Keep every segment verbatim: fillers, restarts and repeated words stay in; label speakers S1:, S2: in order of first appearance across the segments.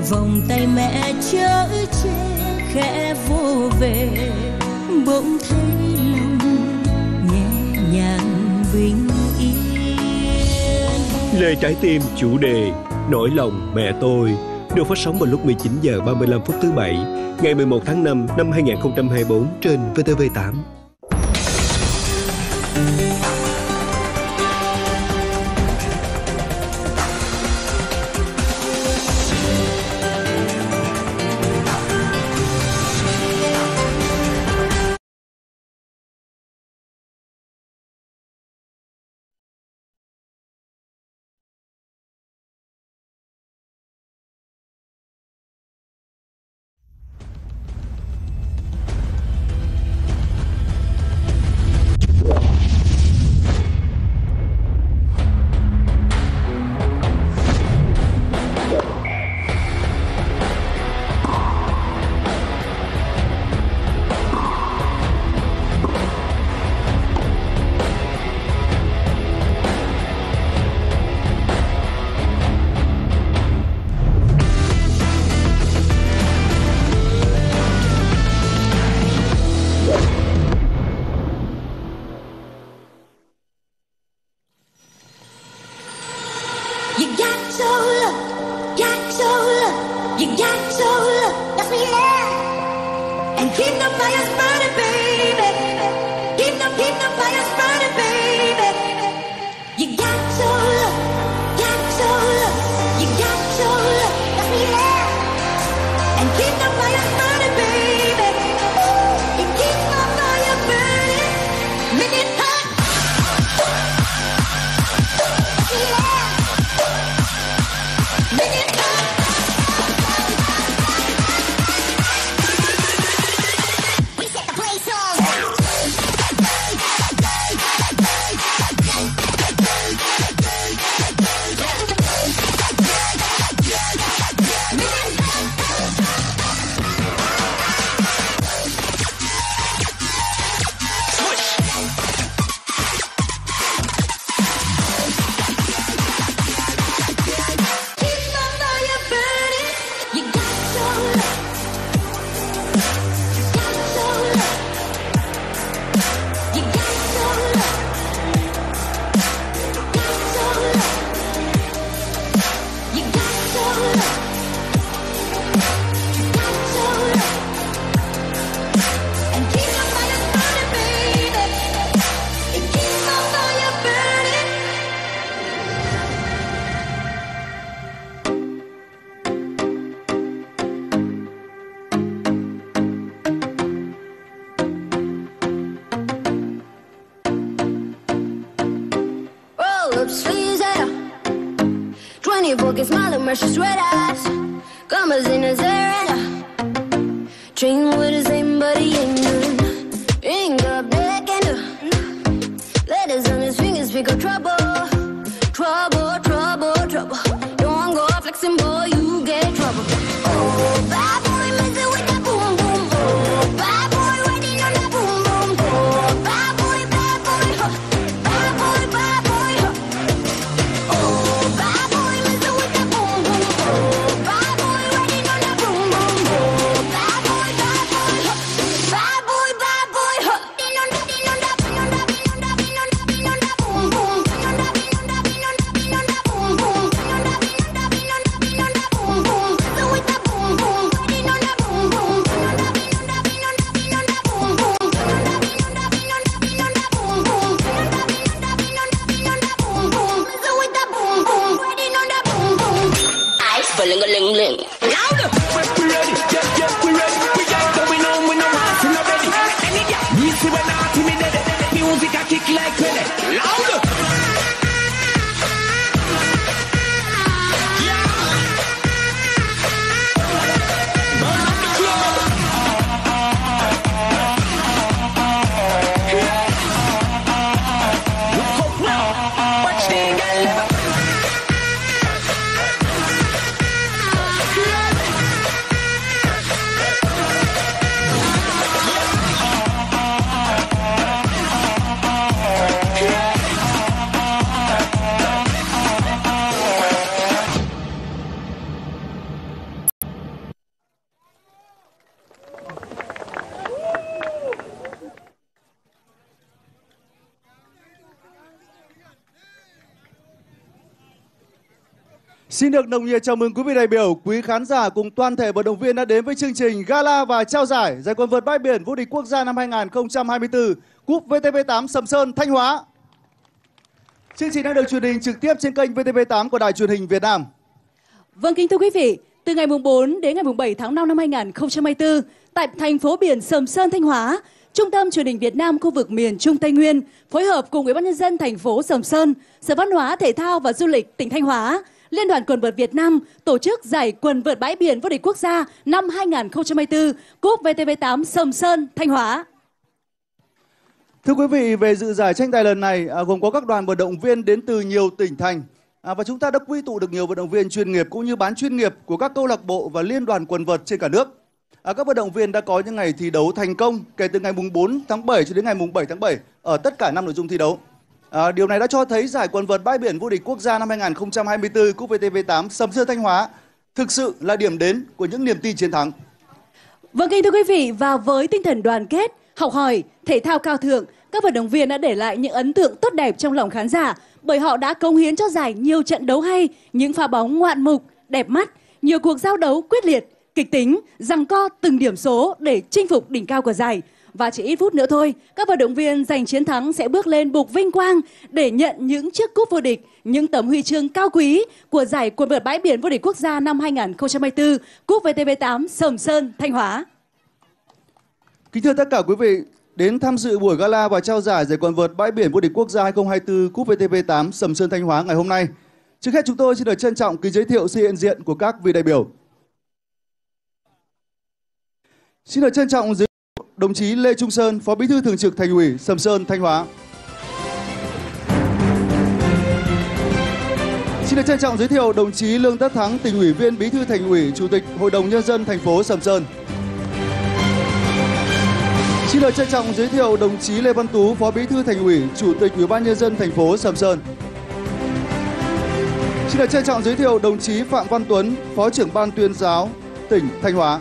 S1: vòng tay mẹ chở che khẽ vô về, bỗng thấy lòng nhẹ nhàng bình yên.
S2: Lời trái tim chủ đề Nỗi lòng mẹ tôi được phát sóng vào lúc mười chín giờ ba mươi lăm phút thứ bảy ngày mười một tháng năm năm hai nghìn không trăm hai mươi tư trên vê tê vê tám.
S3: Xin được nồng nhiệt chào mừng quý vị đại biểu, quý khán giả cùng toàn thể vận động viên đã đến với chương trình Gala và trao giải giải quần vợt bãi biển vô địch quốc gia năm hai nghìn không trăm hai mươi tư, Cúp vê tê vê tám Sầm Sơn Thanh Hóa. Chương trình đang được truyền hình trực tiếp trên kênh vê tê vê tám của Đài Truyền hình Việt Nam.
S1: Vâng, kính thưa quý vị, từ ngày bốn đến ngày bảy tháng năm năm hai nghìn không trăm hai mươi tư, tại thành phố biển Sầm Sơn Thanh Hóa, Trung tâm Truyền hình Việt Nam khu vực miền Trung Tây Nguyên phối hợp cùng Ủy ban nhân dân thành phố Sầm Sơn, Sở Văn hóa Thể thao và Du lịch tỉnh Thanh Hóa, Liên đoàn quần vợt Việt Nam tổ chức giải quần vợt bãi biển vô địch quốc gia năm hai nghìn không trăm hai mươi tư, Cúp vê tê vê tám Sầm Sơn Thanh Hóa.
S3: Thưa quý vị, về dự giải tranh tài lần này à, gồm có các đoàn vận động viên đến từ nhiều tỉnh thành à, và chúng ta đã quy tụ được nhiều vận động viên chuyên nghiệp cũng như bán chuyên nghiệp của các câu lạc bộ và liên đoàn quần vợt trên cả nước. À, các vận động viên đã có những ngày thi đấu thành công kể từ ngày bốn tháng bảy cho đến ngày bảy tháng bảy ở tất cả năm nội dung thi đấu. À, điều này đã cho thấy giải quần vợt bãi biển vô địch quốc gia năm hai nghìn không trăm hai mươi tư Cúp vê tê vê tám Sầm Sơn Thanh Hóa thực sự là điểm đến của những niềm tin chiến thắng.
S1: Vâng, kính thưa quý vị, và với tinh thần đoàn kết, học hỏi, thể thao cao thượng, các vận động viên đã để lại những ấn tượng tốt đẹp trong lòng khán giả bởi họ đã cống hiến cho giải nhiều trận đấu hay, những pha bóng ngoạn mục, đẹp mắt, nhiều cuộc giao đấu quyết liệt, kịch tính, giằng co từng điểm số để chinh phục đỉnh cao của giải. Và chỉ ít phút nữa thôi, các vận động viên giành chiến thắng sẽ bước lên bục vinh quang để nhận những chiếc cúp vô địch, những tấm huy chương cao quý của giải quần vợt bãi biển vô địch quốc gia năm hai nghìn không trăm hai mươi tư, Cúp vê tê vê tám Sầm Sơn Thanh Hóa.
S3: Kính thưa tất cả quý vị, đến tham dự buổi gala và trao giải giải quần vợt bãi biển vô địch quốc gia hai nghìn không trăm hai mươi tư Cúp vê tê vê tám Sầm Sơn Thanh Hóa ngày hôm nay. Trước hết chúng tôi xin được trân trọng kính giới thiệu sự hiện diện của các vị đại biểu. Xin được trân trọng giới thiệu đồng chí Lê Trung Sơn, Phó Bí thư Thường trực Thành ủy Sầm Sơn Thanh Hóa. Xin được trân trọng giới thiệu đồng chí Lương Tất Thắng, Tỉnh ủy viên, Bí thư Thành ủy, Chủ tịch Hội đồng Nhân dân thành phố Sầm Sơn. Xin được trân trọng giới thiệu đồng chí Lê Văn Tú, Phó Bí thư Thành ủy, Chủ tịch Ủy ban Nhân dân thành phố Sầm Sơn. Xin được trân trọng giới thiệu đồng chí Phạm Văn Tuấn, Phó trưởng Ban Tuyên giáo tỉnh Thanh Hóa.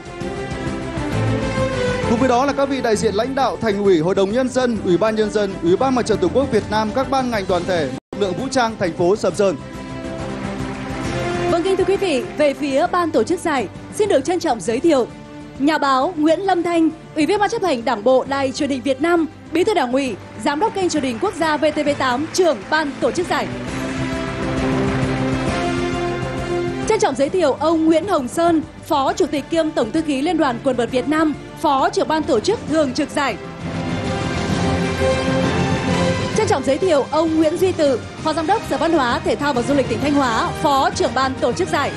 S3: Cùng với đó là các vị đại diện lãnh đạo Thành ủy, Hội đồng Nhân dân, Ủy ban Nhân dân, Ủy ban Mặt trận Tổ quốc Việt Nam, các ban ngành đoàn thể, lực lượng vũ trang thành phố Sầm Sơn.
S1: Vâng, kính thưa quý vị, về phía ban tổ chức giải, xin được trân trọng giới thiệu nhà báo Nguyễn Lâm Thanh, Ủy viên Ban chấp hành Đảng bộ Đài Truyền hình Việt Nam, Bí thư Đảng ủy, Giám đốc kênh truyền hình quốc gia vê tê vê tám, trưởng ban tổ chức giải. Trân trọng giới thiệu ông Nguyễn Hồng Sơn, Phó Chủ tịch kiêm Tổng thư ký Liên đoàn quần vợt Việt Nam, Phó trưởng ban tổ chức thường trực giải. Trân trọng giới thiệu ông Nguyễn Duy Tự, Phó Giám đốc Sở Văn hóa, Thể thao và Du lịch tỉnh Thanh Hóa, Phó trưởng ban tổ chức giải.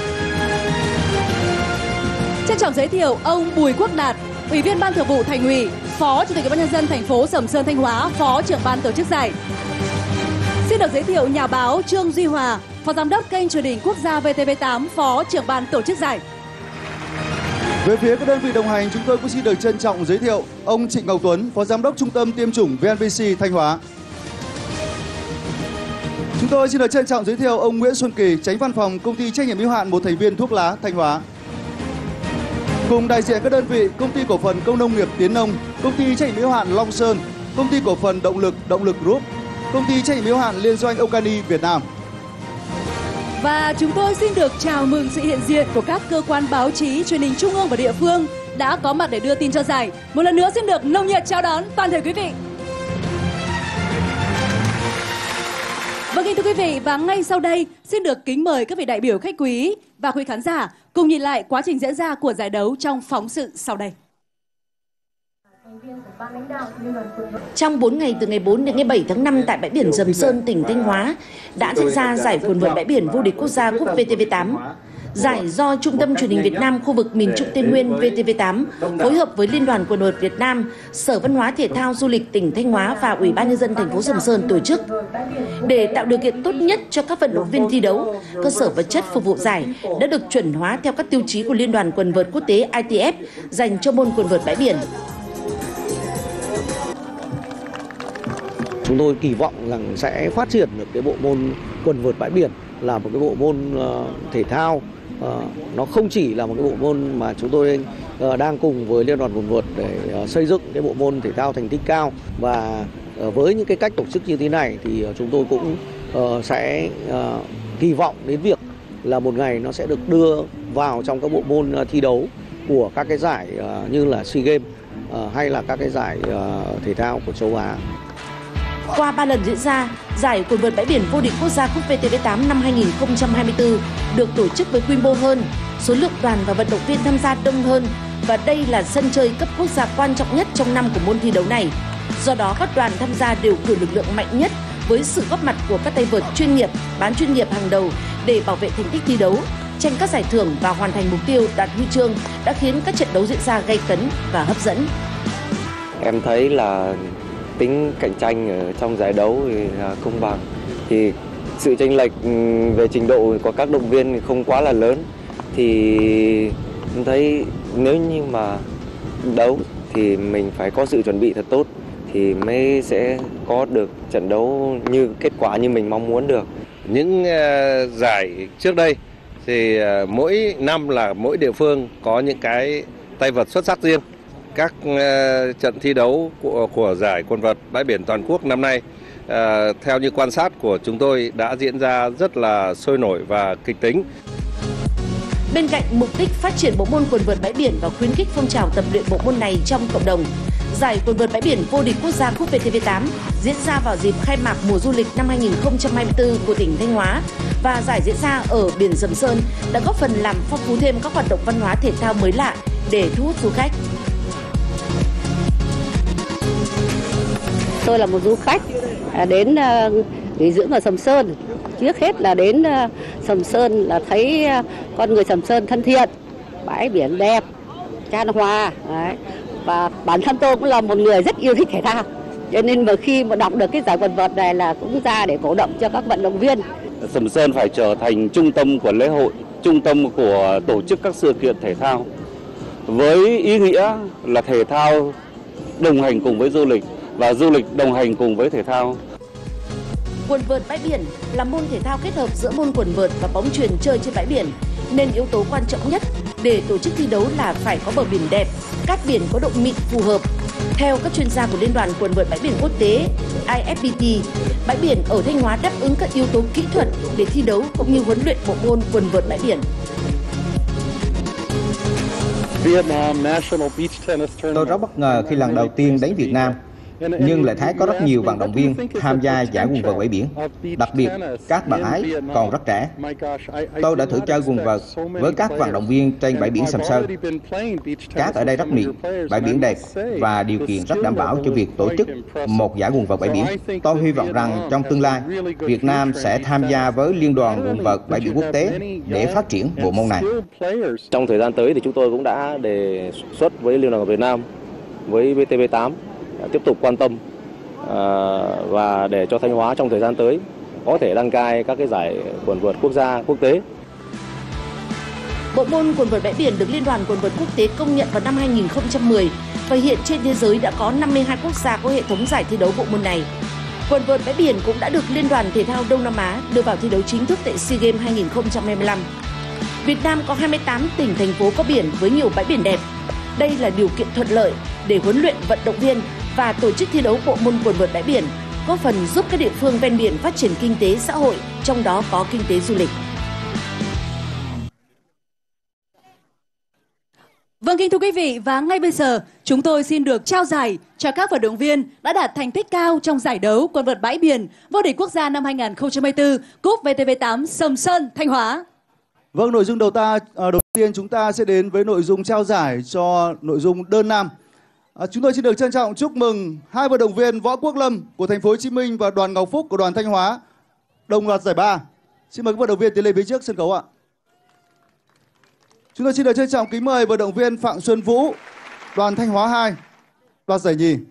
S1: Trân trọng giới thiệu ông Bùi Quốc Đạt, Ủy viên Ban Thường vụ Thành ủy, Phó Chủ tịch Ủy ban Nhân dân thành phố Sầm Sơn Thanh Hóa, Phó trưởng ban tổ chức giải. Xin được giới thiệu nhà báo Trương Duy Hòa, Phó Giám đốc kênh truyền hình quốc gia vê tê vê tám, Phó trưởng ban tổ chức giải.
S3: Về phía các đơn vị đồng hành, chúng tôi cũng xin được trân trọng giới thiệu ông Trịnh Ngọc Tuấn, Phó Giám đốc Trung tâm Tiêm chủng vê en vê xê Thanh Hóa. Chúng tôi xin được trân trọng giới thiệu ông Nguyễn Xuân Kỳ, Chánh Văn phòng Công ty trách nhiệm hữu hạn một thành viên thuốc lá Thanh Hóa. Cùng đại diện các đơn vị Công ty cổ phần Công nông nghiệp Tiến Nông, Công ty trách nhiệm hữu hạn Long Sơn, Công ty cổ phần Động lực Động lực Group, Công ty trách nhiệm hữu hạn Liên doanh Ocani Việt Nam.
S1: Và chúng tôi xin được chào mừng sự hiện diện của các cơ quan báo chí, truyền hình trung ương và địa phương đã có mặt để đưa tin cho giải. Một lần nữa xin được nồng nhiệt chào đón toàn thể quý vị. Vâng, kính thưa quý vị, và ngay sau đây xin được kính mời các vị đại biểu khách quý và quý khán giả cùng nhìn lại quá trình diễn ra của giải đấu trong phóng sự sau đây.
S4: Trong bốn ngày từ ngày bốn đến ngày bảy tháng năm tại bãi biển Sầm Sơn, tỉnh Thanh Hóa đã diễn ra giải quần vợt bãi biển vô địch quốc gia Cúp vê tê vê tám. Giải do Trung tâm Truyền hình Việt Nam khu vực miền Trung Tây Nguyên vê tê vê tám phối hợp với Liên đoàn quần vợt Việt Nam, Sở Văn hóa Thể thao Du lịch tỉnh Thanh Hóa và Ủy ban Nhân dân thành phố Sầm Sơn tổ chức. Để tạo điều kiện tốt nhất cho các vận động viên thi đấu, cơ sở vật chất phục vụ giải đã được chuẩn hóa theo các tiêu chí của Liên đoàn quần vợt quốc tế i tê ép dành cho môn quần vợt bãi biển.
S5: Chúng tôi kỳ vọng rằng sẽ phát triển được cái bộ môn quần vợt bãi biển là một cái bộ môn uh, thể thao. Uh, nó không chỉ là một cái bộ môn mà chúng tôi uh, đang cùng với Liên đoàn quần vợt để uh, xây dựng cái bộ môn thể thao thành tích cao, và uh, với những cái cách tổ chức như thế này thì uh, chúng tôi cũng uh, sẽ uh, kỳ vọng đến việc là một ngày nó sẽ được đưa vào trong các bộ môn thi đấu của các cái giải như là SEA Games hay là các cái giải thể thao của châu Á.
S4: Qua ba lần diễn ra, giải quần vợt bãi biển vô địch quốc gia cúp vê tê vê tám năm hai nghìn không trăm hai mươi tư được tổ chức với quy mô hơn, số lượng đoàn và vận động viên tham gia đông hơn và đây là sân chơi cấp quốc gia quan trọng nhất trong năm của môn thi đấu này. Do đó các đoàn tham gia đều cử lực lượng mạnh nhất với sự góp mặt của các tay vợt chuyên nghiệp, bán chuyên nghiệp hàng đầu để bảo vệ thành tích thi đấu, tranh các giải thưởng và hoàn thành mục tiêu đạt huy chương đã khiến các trận đấu diễn ra gay cấn và hấp dẫn.
S6: Em thấy là tính cạnh tranh ở trong giải đấu thì là công bằng, thì sự chênh lệch về trình độ của các động viên không quá là lớn, thì em thấy nếu như mà đấu thì mình phải có sự chuẩn bị thật tốt thì mới sẽ có được trận đấu như kết quả như mình mong muốn được.
S7: Những uh, giải trước đây thì uh, mỗi năm là mỗi địa phương có những cái tay vợt xuất sắc riêng. Các uh, trận thi đấu của, của giải quần vợt bãi biển toàn quốc năm nay uh, theo như quan sát của chúng tôi đã diễn ra rất là sôi nổi và kịch tính.
S4: Bên cạnh mục đích phát triển bộ môn quần vợt bãi biển và khuyến khích phong trào tập luyện bộ môn này trong cộng đồng, giải quần vợt bãi biển vô địch quốc gia cúp vê tê vê tám diễn ra vào dịp khai mạc mùa du lịch năm hai nghìn không trăm hai mươi tư của tỉnh Thanh Hóa và giải diễn ra ở biển Sầm Sơn đã góp phần làm phong phú thêm các hoạt động văn hóa thể thao mới lạ để thu hút du khách.
S8: Tôi là một du khách đến nghỉ dưỡng ở Sầm Sơn. Trước hết là đến Sầm Sơn là thấy con người Sầm Sơn thân thiện, bãi biển đẹp, chan hòa. Đấy. Và bản thân tôi cũng là một người rất yêu thích thể thao. Cho nên mà khi mà đọc được cái giải quần vợt này là cũng ra để cổ động cho các vận động viên.
S9: Sầm Sơn phải trở thành trung tâm của lễ hội, trung tâm của tổ chức các sự kiện thể thao. Với ý nghĩa là thể thao đồng hành cùng với du lịch và du lịch đồng hành cùng với thể thao.
S4: Quần vợt bãi biển là môn thể thao kết hợp giữa môn quần vợt và bóng chuyền chơi trên bãi biển, nên yếu tố quan trọng nhất để tổ chức thi đấu là phải có bờ biển đẹp, cát biển có độ mịn phù hợp. Theo các chuyên gia của Liên đoàn quần vợt bãi biển quốc tế I F B T, bãi biển ở Thanh Hóa đáp ứng các yếu tố kỹ thuật để thi đấu cũng như huấn luyện bộ môn quần vợt bãi biển.
S10: Tôi rất bất ngờ khi lần đầu tiên đến Việt Nam, nhưng lại thấy có rất nhiều vận động viên tham gia giải quần vợt bãi biển. Đặc biệt, các bạn ấy còn rất trẻ. Tôi đã thử chơi quần vợt với các vận động viên trên bãi biển Sầm Sơn. Cát ở đây rất mịn, bãi biển đẹp và điều kiện rất đảm bảo cho việc tổ chức một giải quần vợt bãi biển. Tôi hy vọng rằng trong tương lai, Việt Nam sẽ tham gia với Liên đoàn quần vợt bãi biển quốc tế để phát triển bộ môn này.
S6: Trong thời gian tới thì chúng tôi cũng đã đề xuất với Liên đoàn Việt Nam, với vê tê vê tám tiếp tục quan tâm à, và để cho Thanh Hóa trong thời gian tới có thể đăng cai các cái giải quần vợt quốc gia, quốc tế.
S4: Bộ môn quần vợt bãi biển được Liên đoàn quần vợt quốc tế công nhận vào năm hai nghìn không trăm mười và hiện trên thế giới đã có năm mươi hai quốc gia có hệ thống giải thi đấu bộ môn này. Quần vợt bãi biển cũng đã được Liên đoàn Thể thao Đông Nam Á đưa vào thi đấu chính thức tại SEA Games hai nghìn không trăm hai mươi lăm. Việt Nam có hai mươi tám tỉnh thành phố có biển với nhiều bãi biển đẹp. Đây là điều kiện thuận lợi để huấn luyện vận động viên và tổ chức thi đấu bộ môn quần vợt bãi biển, góp phần giúp các địa phương ven biển phát triển kinh tế xã hội, trong đó có kinh tế du lịch.
S1: Vâng, kính thưa quý vị, và ngay bây giờ chúng tôi xin được trao giải cho các vận động viên đã đạt thành tích cao trong giải đấu quần vợt bãi biển vô địch quốc gia năm hai nghìn không trăm hai mươi tư cúp vê tê vê tám Sầm Sơn, Thanh Hóa.
S3: Vâng, nội dung đầu ta đầu tiên chúng ta sẽ đến với nội dung trao giải cho nội dung đơn nam. À, chúng tôi xin được trân trọng chúc mừng hai vận động viên Võ Quốc Lâm của thành phố Hồ Chí Minh và Đoàn Ngọc Phúc của đoàn Thanh Hóa đồng loạt giải ba. Xin mời các vận động viên tiến lên phía trước sân khấu ạ. Chúng tôi xin được trân trọng kính mời vận động viên Phạm Xuân Vũ, đoàn Thanh Hóa hai, đoạt giải nhì.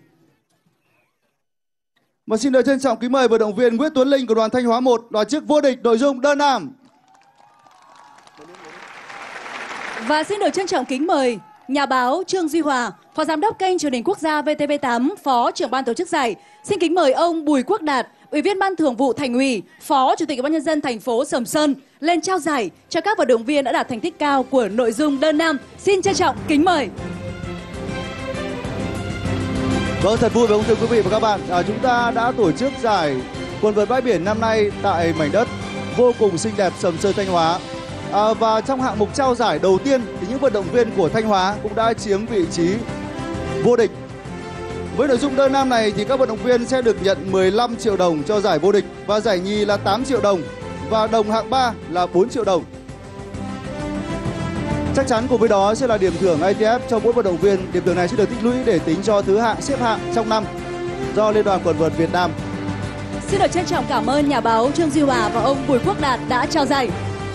S3: Và xin được trân trọng kính mời vận động viên Nguyễn Tuấn Linh của đoàn Thanh Hóa một, đoạt chức vô địch nội dung đơn nam.
S1: Và xin được trân trọng kính mời nhà báo Trương Duy Hòa, Phó Giám đốc kênh truyền hình quốc gia vê tê vê tám, Phó trưởng ban tổ chức giải. Xin kính mời ông Bùi Quốc Đạt, Ủy viên Ban Thường vụ Thành ủy, Phó Chủ tịch Ủy ban nhân dân thành phố Sầm Sơn lên trao giải cho các vận động viên đã đạt thành tích cao của nội dung đơn nam. Xin trân trọng kính mời.
S3: Vâng, thật vui và thưa quý vị và các bạn, à, chúng ta đã tổ chức giải quần vợt bãi biển năm nay tại mảnh đất vô cùng xinh đẹp Sầm Sơn, Thanh Hóa. À, và trong hạng mục trao giải đầu tiên thì những vận động viên của Thanh Hóa cũng đã chiếm vị trí vô địch. Với nội dung đơn nam này thì các vận động viên sẽ được nhận mười lăm triệu đồng cho giải vô địch và giải nhì là tám triệu đồng và đồng hạng ba là bốn triệu đồng. Chắc chắn cùng với đó sẽ là điểm thưởng i tê ép cho mỗi vận động viên. Điểm thưởng này sẽ được tích lũy để tính cho thứ hạng xếp hạng trong năm do Liên đoàn Quần vợt Việt Nam.
S1: Xin được trân trọng cảm ơn nhà báo Trương Duy Hòa và ông Bùi Quốc Đạt đã trao giải.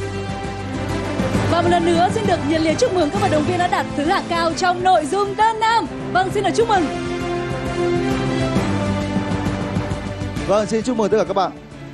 S1: Và một lần nữa xin được nhiệt liệt chúc mừng các vận động viên đã đạt thứ hạng cao trong nội dung đơn nam. Vâng, xin được chúc mừng.
S3: Vâng, xin chúc mừng tất cả các bạn.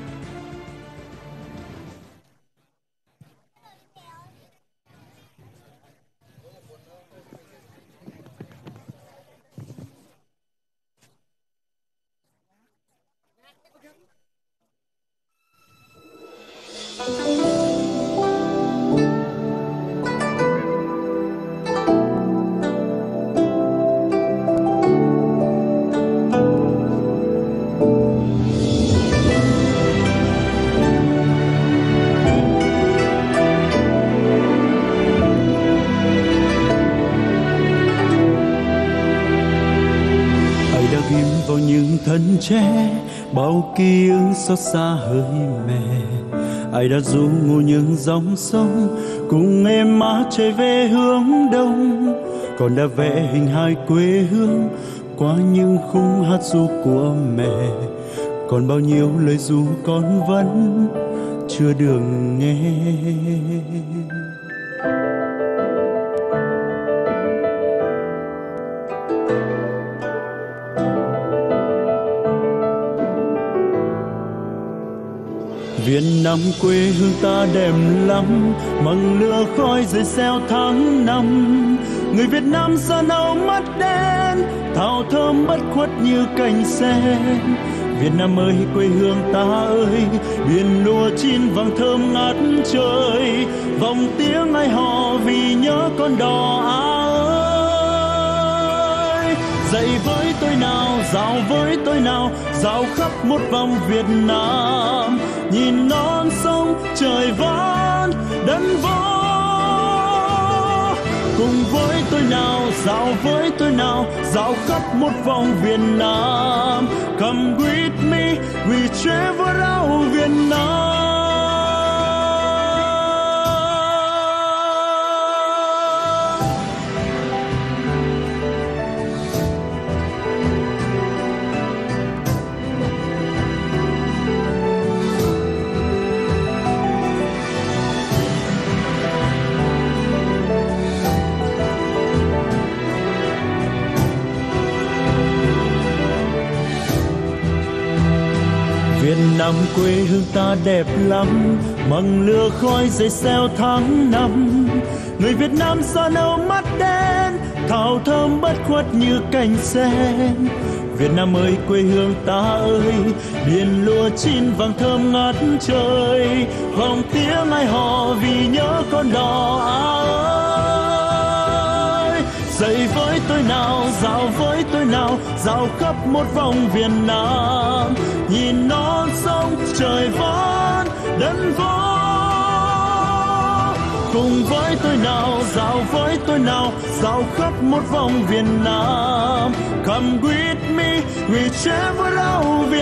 S11: thân trẻ bao ký ức xót xa hơi mẹ. Ai đã du ngủ những dòng sông cùng em má chạy về hướng đông, còn đã vẽ hình hài quê hương qua những khung hát ru của mẹ. Còn bao nhiêu lời ru con vẫn chưa được nghe. Việt Nam quê hương ta đẹp lắm, măng lửa khói rơi reo tháng năm. Người Việt Nam da nâu mắt đen, thảo thơm bất khuất như cành sen. Việt Nam ơi quê hương ta ơi, biển lúa chín vàng thơm ngát trời. Vòng tiếng ai hò vì nhớ con đò ơi. Dậy với tôi nào, dạo với tôi nào, dạo khắp một vòng Việt Nam. Nhìn non sông trời vón đất võ, cùng với tôi nào, dạo với tôi nào, dạo khắp một vòng Việt Nam. Come with me, we travel out Việt Nam. Việt Nam quê hương ta đẹp lắm, măng lửa khói rơi reo tháng năm. Người Việt Nam da nâu mắt đen, thảo thơm bất khuất như cành sen. Việt Nam ơi quê hương ta ơi, biển lúa chín vàng thơm ngát trời. Vòng tiếng ai hò vì nhớ con đò ơi. Dậy với tôi nào, dạo với tôi nào, dạo khắp một vòng Việt Nam. Nhìn non sông trời vón đất võ, cùng với tôi nào, dạo với tôi nào, dạo khắp một vòng Việt Nam. Come with me, we travel out Việt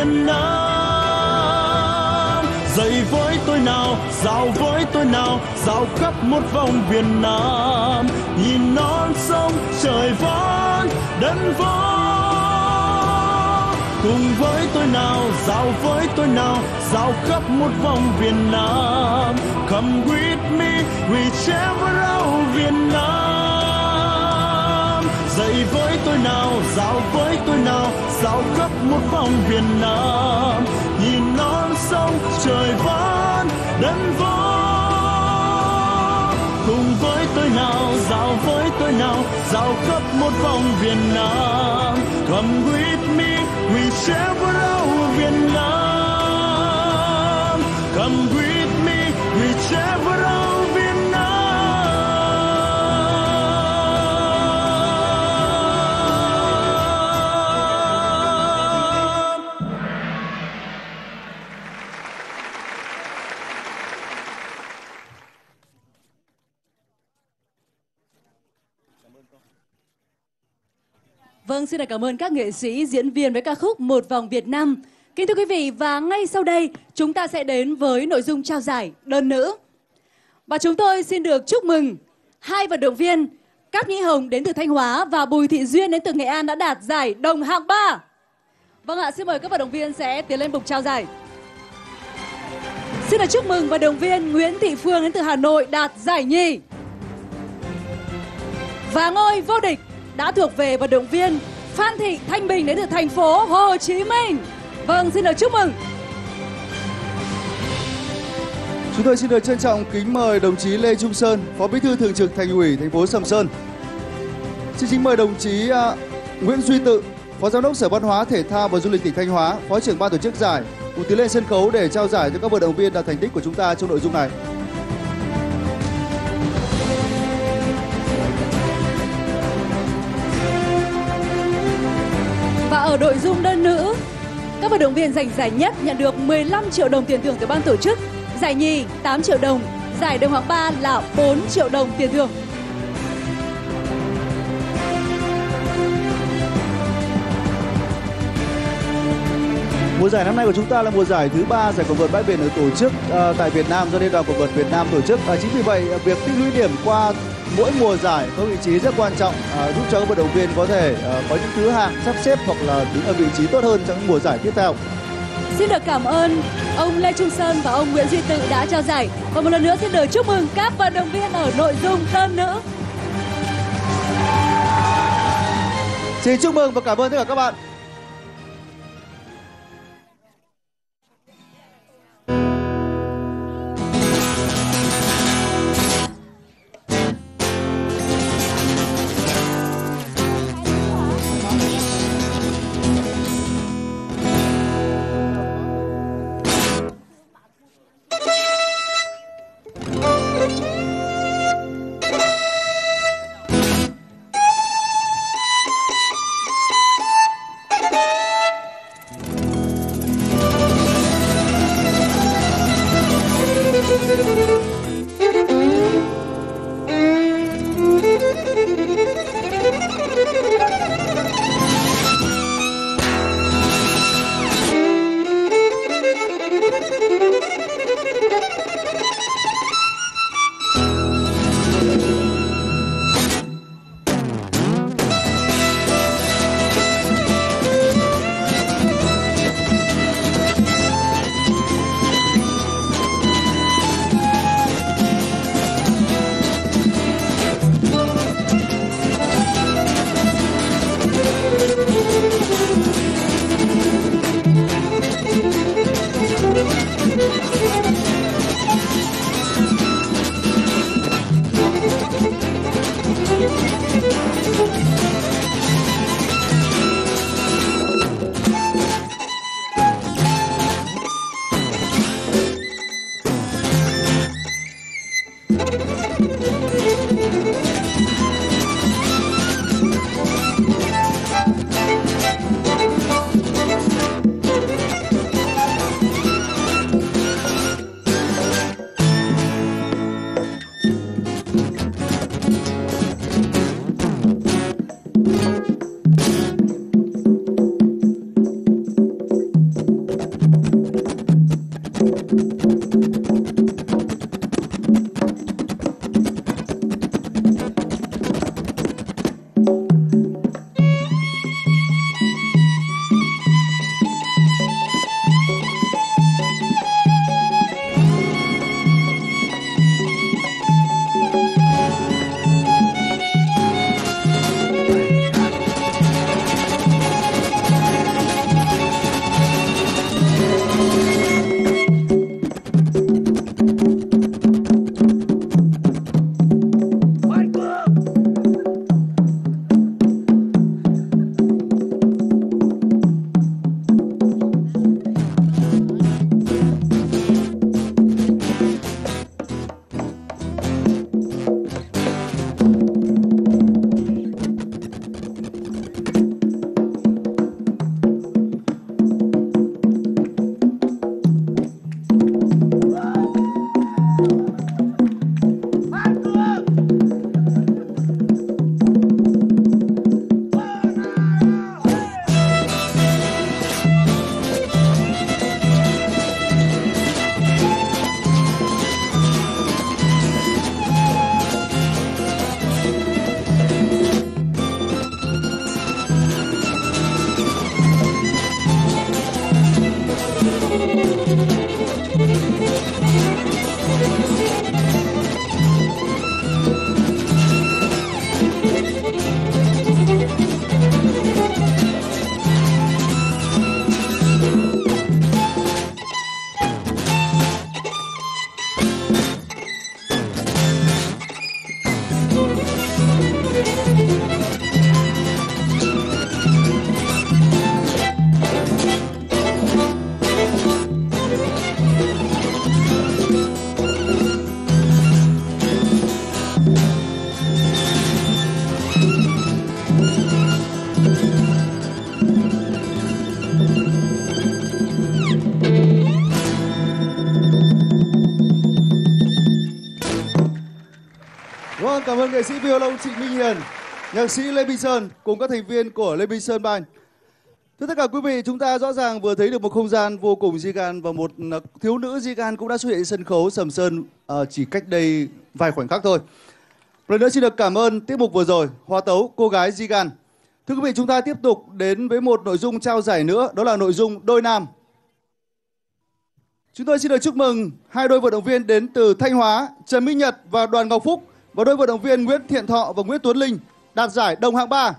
S11: Nam. Dậy với tôi nào, dạo với tôi nào, dạo khắp một vòng Việt Nam. Nhìn non sông trời vón đất võ, cùng với tôi nào, dạo với tôi nào, dạo khắp một vòng Việt Nam. Come with me, we travel out Việt Nam. Dậy với tôi nào, dạo với tôi nào, dạo khắp một vòng Việt Nam. Nhìn non sông trời vón đất võ, cùng với tôi nào, dạo với tôi nào, dạo khắp một vòng Việt Nam. Come with me, we travel out Việt Nam. Come with me, we travel out Việt Nam.
S1: Vâng, xin cảm ơn các nghệ sĩ, diễn viên với ca khúc Một Vòng Việt Nam. Kính thưa quý vị, và ngay sau đây chúng ta sẽ đến với nội dung trao giải đơn nữ. Và chúng tôi xin được chúc mừng hai vận động viên Cáp Nhĩ Hồng đến từ Thanh Hóa và Bùi Thị Duyên đến từ Nghệ An đã đạt giải đồng hạng ba. Vâng ạ, xin mời các vận động viên sẽ tiến lên bục trao giải. Xin được chúc mừng vận động viên Nguyễn Thị Phương đến từ Hà Nội đạt giải nhì. Và ngôi vô địch đã thuộc về vận động viên Phan Thị Thanh Bình đến từ thành phố Hồ Chí Minh. Vâng, xin được chúc mừng.
S3: Chúng tôi xin được trân trọng kính mời đồng chí Lê Trung Sơn, Phó Bí thư Thường trực Thành ủy thành phố Sầm Sơn. Xin kính mời đồng chí uh, Nguyễn Duy Tự, Phó Giám đốc Sở Văn hóa, Thể thao và Du lịch tỉnh Thanh Hóa, Phó trưởng ban tổ chức giải, cùng tiến lên sân khấu để trao giải cho các vận động viên đạt thành tích của chúng ta trong nội dung này.
S1: Và ở nội dung đơn nữ, các vận động viên giành giải nhất nhận được mười lăm triệu đồng tiền thưởng từ ban tổ chức, giải nhì tám triệu đồng, giải đồng hạng ba là bốn triệu đồng tiền thưởng.
S3: Mùa giải năm nay của chúng ta là mùa giải thứ ba giải quần vợt bãi biển được tổ chức uh, tại Việt Nam do Liên đoàn quần vợt Việt Nam tổ chức. Uh, chính vì vậy việc tích lũy điểm qua mỗi mùa giải có vị trí rất quan trọng, uh, giúp cho các vận động viên có thể uh, có những thứ hạng sắp xếp hoặc là đứng ở vị trí tốt hơn trong những mùa giải tiếp theo.
S1: Xin được cảm ơn ông Lê Trung Sơn và ông Nguyễn Duy Tự đã trao giải. Và một lần nữa xin được chúc mừng các vận động viên ở nội dung đơn nữ.
S3: Xin chúc mừng và cảm ơn tất cả các bạn. cảm ơn nghệ sĩ violon Trịnh Minh Hiền, nhạc sĩ Lê Minh Sơn cùng các thành viên của Lê Minh Sơn Band. Thưa tất cả quý vị, chúng ta rõ ràng vừa thấy được một không gian vô cùng di gan và một thiếu nữ di gan cũng đã xuất hiện trên sân khấu Sầm Sơn uh, chỉ cách đây vài khoảnh khắc thôi. Một lần nữa xin được cảm ơn tiết mục vừa rồi, Hòa tấu Cô gái di gan. Thưa quý vị, chúng ta tiếp tục đến với một nội dung trao giải nữa, đó là nội dung đôi nam. Chúng tôi xin được chúc mừng hai đôi vận động viên đến từ Thanh Hóa, Trần Minh Nhật và Đoàn Ngọc Phúc, và đôi vận động viên Nguyễn Thiện Thọ và Nguyễn Tuấn Linh đạt giải đồng hạng ba.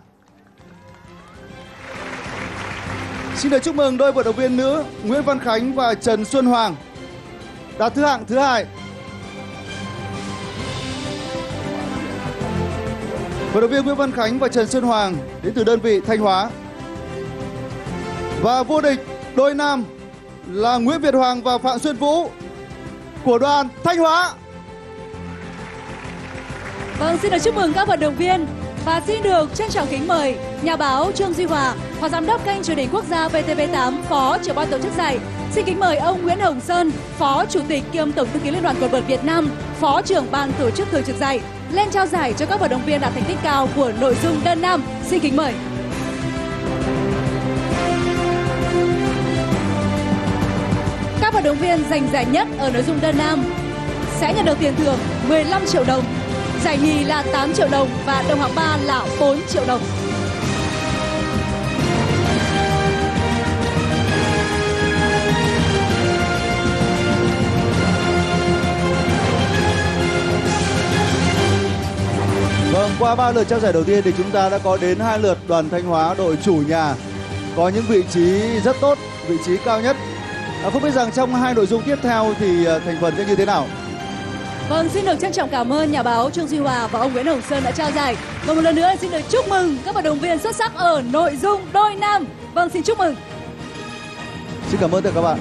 S3: Xin được chúc mừng đôi vận động viên nữ Nguyễn Văn Khánh và Trần Xuân Hoàng đạt thứ hạng thứ hai. Vận động viên Nguyễn Văn Khánh và Trần Xuân Hoàng đến từ đơn vị Thanh Hóa. Và vô địch đôi nam là Nguyễn Việt Hoàng và Phạm Xuân Vũ của đoàn Thanh Hóa.
S1: Vâng, xin được chúc mừng các vận động viên và xin được trân trọng kính mời nhà báo Trương Duy Hòa, Phó Giám đốc kênh truyền hình quốc gia vê tê vê tám, Phó trưởng ban tổ chức giải. Xin kính mời ông Nguyễn Hồng Sơn, Phó Chủ tịch kiêm Tổng thư ký Liên đoàn quần vợt Việt Nam, Phó trưởng ban tổ chức thường trực giải lên trao giải cho các vận động viên đạt thành tích cao của nội dung đơn nam. Xin kính mời. Các vận động viên giành giải nhất ở nội dung đơn nam sẽ nhận được tiền thưởng mười lăm triệu đồng. Giải nhì là tám triệu đồng và đồng hạng ba là bốn triệu đồng.
S3: Vâng, qua ba lượt trao giải đầu tiên thì chúng ta đã có đến hai lượt đoàn Thanh Hóa, đội chủ nhà, có những vị trí rất tốt, vị trí cao nhất. À, không biết rằng trong hai nội dung tiếp theo thì thành phần sẽ như thế nào?
S1: Vâng, xin được trân trọng cảm ơn nhà báo Trương Duy Hòa và ông Nguyễn Hồng Sơn đã trao giải. Và một lần nữa xin được chúc mừng các vận động viên xuất sắc ở nội dung đôi nam. Vâng, xin chúc mừng.
S3: Xin cảm ơn tất cả các bạn.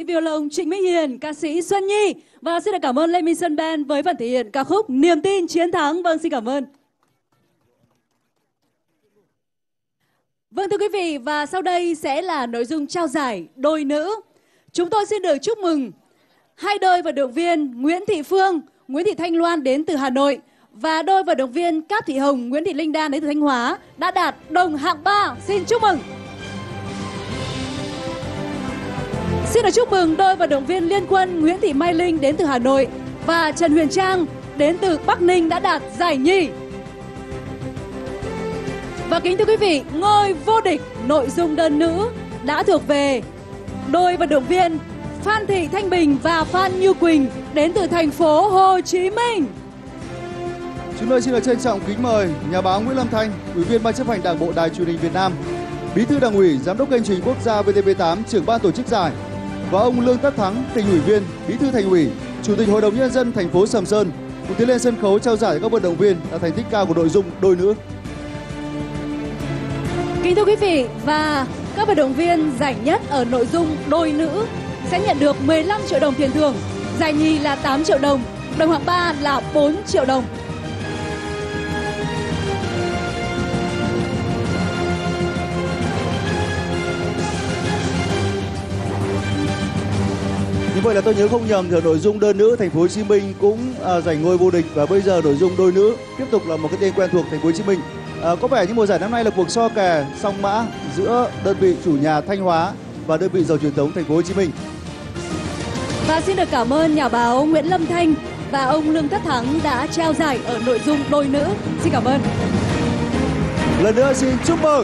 S1: sĩ violon Trịnh Minh Hiền, ca sĩ Xuân Nhi. Và xin được cảm ơn Lê Minh Xuân Band với phần thể hiện ca khúc Niềm tin chiến thắng. Vâng, xin cảm ơn. Vâng thưa quý vị, và sau đây sẽ là nội dung trao giải đôi nữ. Chúng tôi xin được chúc mừng hai đôi vận động viên Nguyễn Thị Phương, Nguyễn Thị Thanh Loan đến từ Hà Nội và đôi vận động viên Cáp Thị Hồng, Nguyễn Thị Linh Đan đến từ Thanh Hóa đã đạt đồng hạng ba. Xin chúc mừng. Xin được chúc mừng đôi vận động viên Liên Quân Nguyễn Thị Mai Linh đến từ Hà Nội và Trần Huyền Trang đến từ Bắc Ninh đã đạt giải nhì. Và kính thưa quý vị, ngôi vô địch nội dung đơn nữ đã thuộc về đôi vận động viên Phan Thị Thanh Bình và Phan Như Quỳnh đến từ thành phố Hồ Chí Minh.
S3: Chúng tôi xin được trân trọng kính mời nhà báo Nguyễn Lâm Thanh, Ủy viên Ban chấp hành Đảng bộ Đài Truyền hình Việt Nam, Bí thư Đảng ủy, Giám đốc kênh truyền hình quốc gia vê tê vê tám, trưởng ban tổ chức giải, và ông Lương Tất Thắng, Tỉnh ủy viên, Bí thư Thành ủy, Chủ tịch Hội đồng Nhân dân thành phố Sầm Sơn cùng tiến lên sân khấu trao giải các vận động viên đạt thành tích cao của nội dung đôi nữ.
S1: Kính thưa quý vị, và các vận động viên giải nhất ở nội dung đôi nữ sẽ nhận được mười lăm triệu đồng tiền thưởng, giải nhì là tám triệu đồng, đồng hạng ba là bốn triệu đồng.
S3: Như vậy là tôi nhớ không nhầm thì ở nội dung đơn nữ thành phố Hồ Chí Minh cũng à, giành ngôi vô địch, và bây giờ nội dung đôi nữ tiếp tục là một cái tên quen thuộc thành phố Hồ Chí Minh. À, có vẻ như mùa giải năm nay là cuộc so kè song mã giữa đơn vị chủ nhà Thanh Hóa và đơn vị giàu truyền thống thành phố Hồ Chí Minh.
S1: Và xin được cảm ơn nhà báo Nguyễn Lâm Thanh và ông Lương Tất Thắng đã trao giải ở nội dung đôi nữ. Xin cảm ơn.
S3: Lần nữa xin chúc mừng.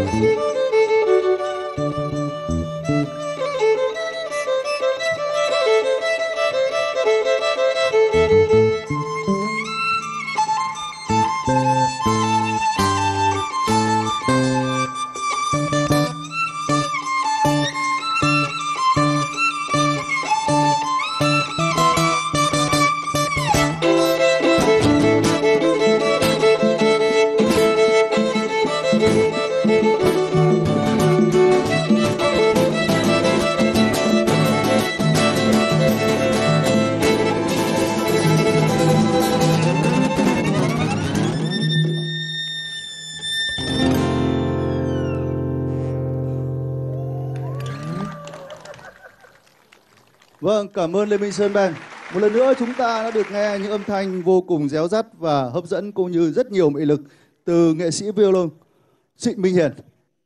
S3: Vâng, cảm ơn Lê Minh Sơn Band. Một lần nữa chúng ta đã được nghe những âm thanh vô cùng réo rắt và hấp dẫn cũng như rất nhiều mị lực từ nghệ sĩ violon Trịnh Minh Hiền.